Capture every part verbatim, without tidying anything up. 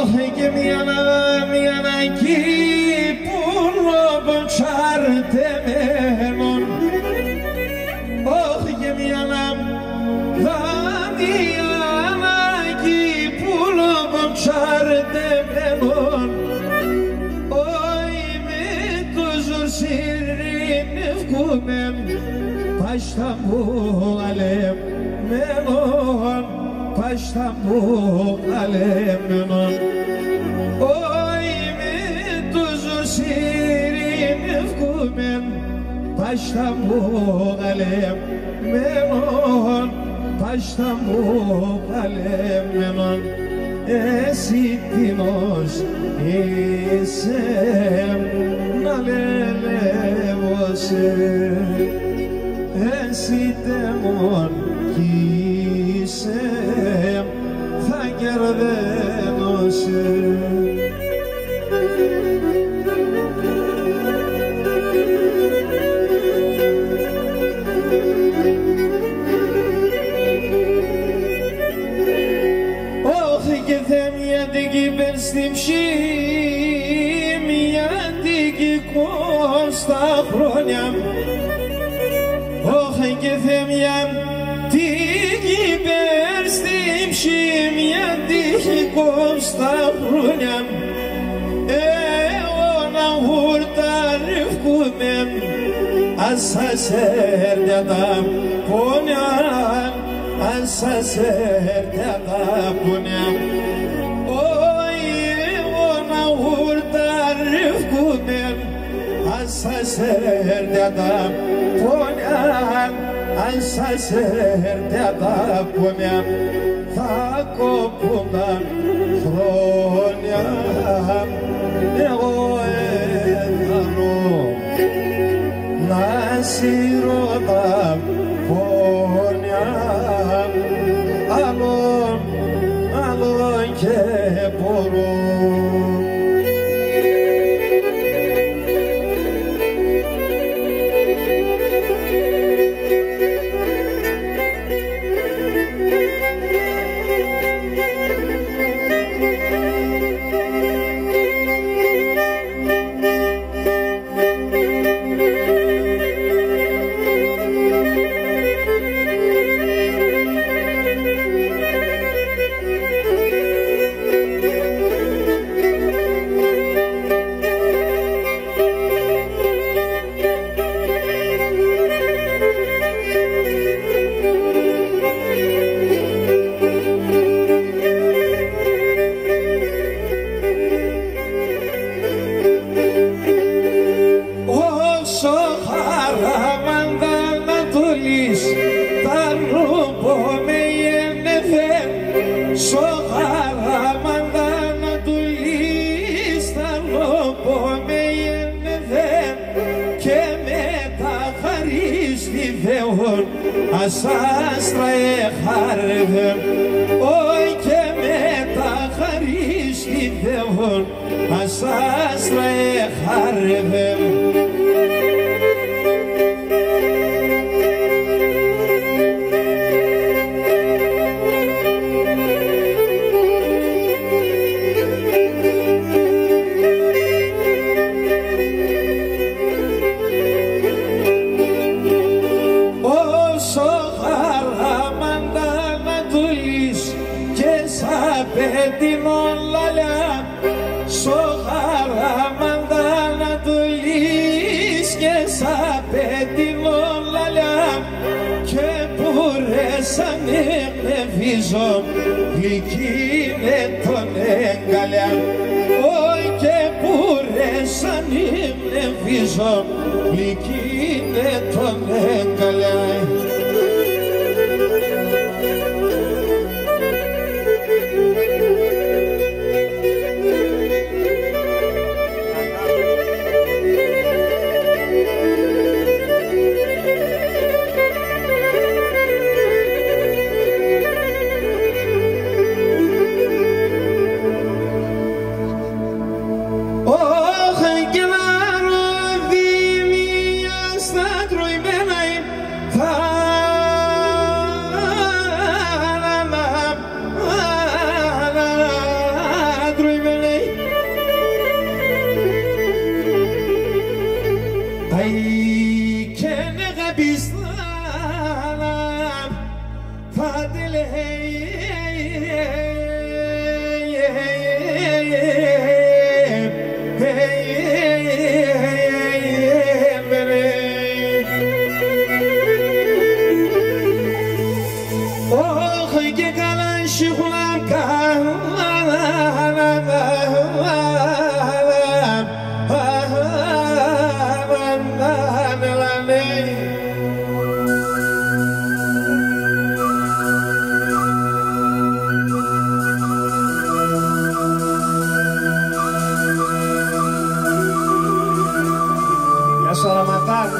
Όχι και μια μια εκεί που λόγω τσαρτεμένον. Όχι και μια δανειά εκεί που λόγω τσαρτεμένον. Όχι με το ζωσυρινευκούμε πάστα μου αλεμένον. Πάστα μου αλεμένον. Όχι με το ζωσυρινευκούμε πάστα μου αλεμένον. Πάστα μου αλεμένον. Εσύ τίνος είσαι να λελεύωσε. Εσύ τέμον είσαι θα κερδένωσε. Όχι και θέμια την κύπερ στην ψήμια την κυκό στα χρόνια. Όχι και θέμια την κύπερ στην ψήμια την κυκό στα χρόνια. Αιώνα γουρταρευκούμε ας σας έρθει τα πόνια. Ας σας έρθει τα πόνια. Όχι αιώνα γουρταρευκούμε ας σας έρθει τα πόνια. Αν σας έρθει τα πόνια θα κόπουν τα χρόνια. Εγώ έθανω να σύρω τα πόνια. Άλλον, άλλον και μπορώ. Ασάστρα εχάρευε, όχι και με τα χαρίστη Θεόν, ασάστρα εχάρευε. Την όλαλια σοχάρα μαντάνα του λύς και σαπέ την όλαλια και πουρέσαν με βίζο γλυκή με τον εγκαλιά. Όχι και πουρέσαν με βίζο γλυκή με τον εγκαλιά. Θα όχι και καλά σιχουλάμ Γεια σου Ραματάν.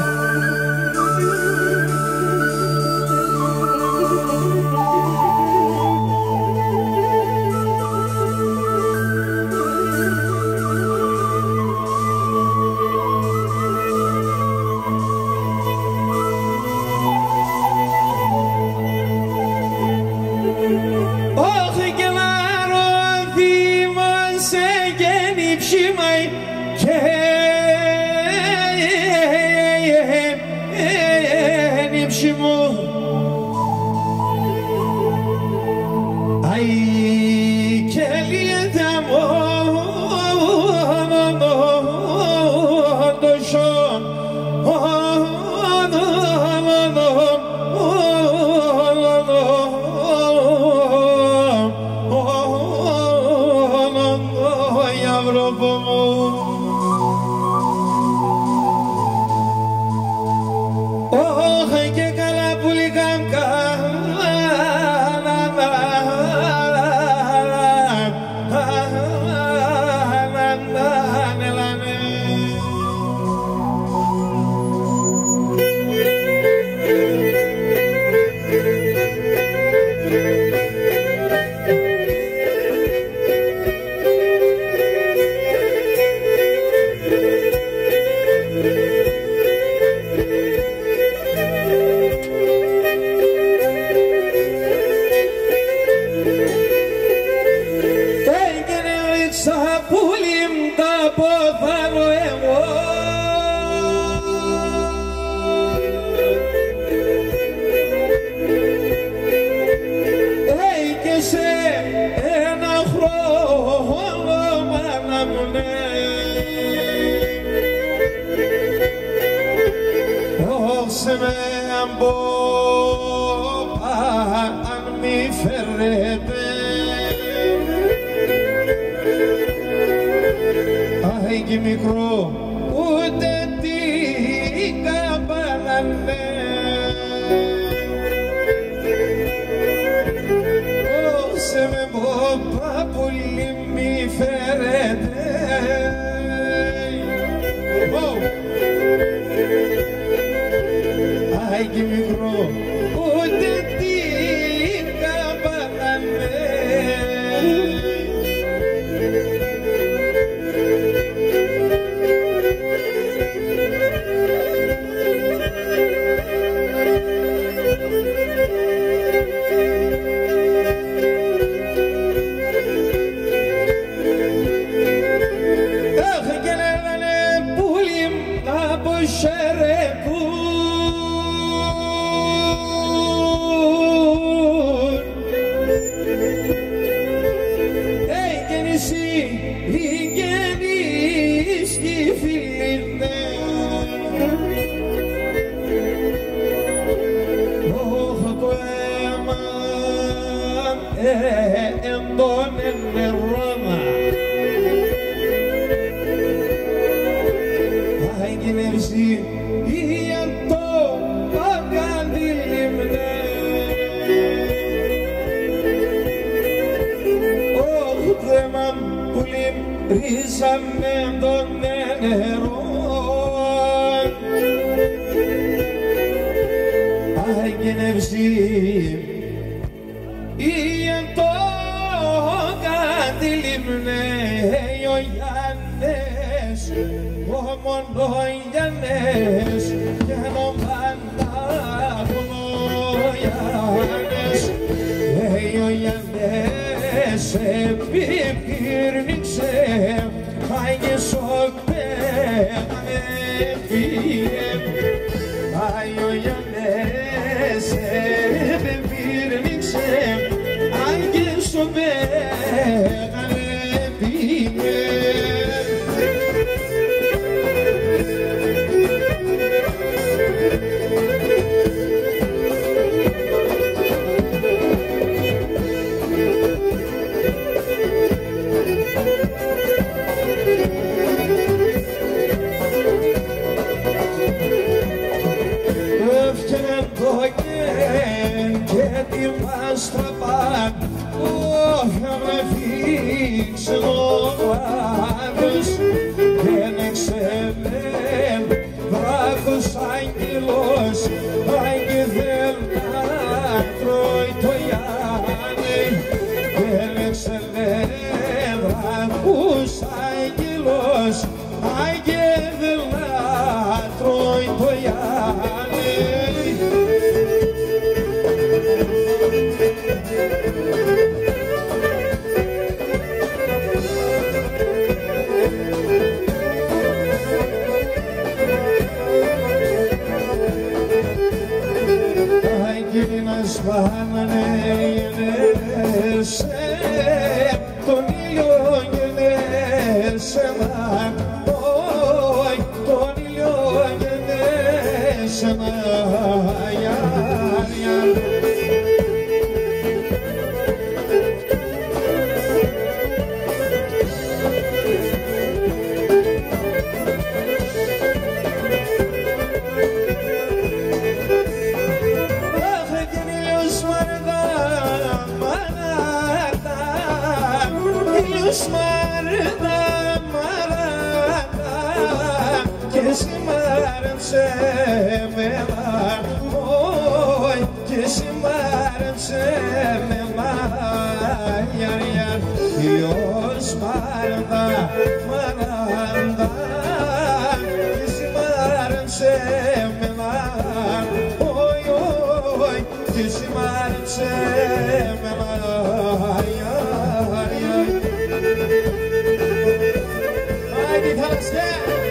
Μικρό ούτε τι καπανάνε όσε με μπόπα πουλί μη φέρετε Άγι μικρό ούτε τι καπανάνε Ρίσαμε το νερό Άγγενευση Ιεν το κατήλυμνε ο Γιάννες ο μόνο Γιάννες και ο Μαντάχο Γιάννες ο Γιάννες επιπύρνηξε Άγιε σοκπέ με πήγε Άγιο Γιάννες επιπύρνηξε Άγιε σοκπέ με πήγε είμαστε παν, όχι με φύξε ο κλάδος, ένεξε μεν βράχος άγγελος, άγγελ να τρώει το Ιάννη, ένεξε μεν βράχος άγγελος, άγγελ να τρώει το Ιάννη. Αγγίνας πάνε γεννέσαι, τον ήλιο γεννέσαι μα, όχι τον ήλιο γεννέσαι μα, Μαρδά, μαρδά, και εσύ μάρεψε μένα, όι, και εσύ μάρεψε μένα, γιαρ, γιαρ, Υιός μαρδά, μαρδά, και εσύ μάρεψε μένα, όι, όι, και εσύ μάρεψε μένα, γιαρ, γιαρ. Haydi Talasya!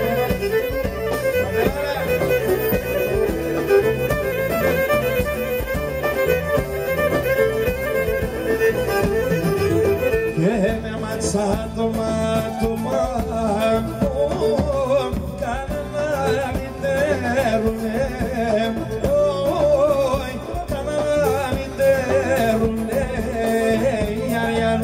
Gene mazzato matto mammo, canali terune, oi, canali terune, yar yar.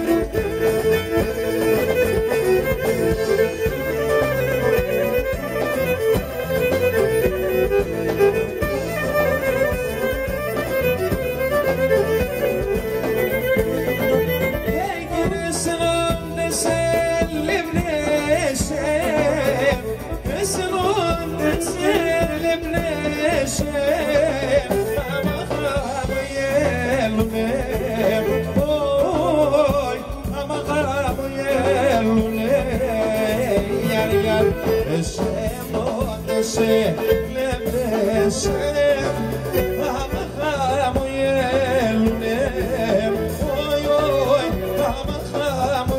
Se lebrese, amaha moye lune, oy oy, amaha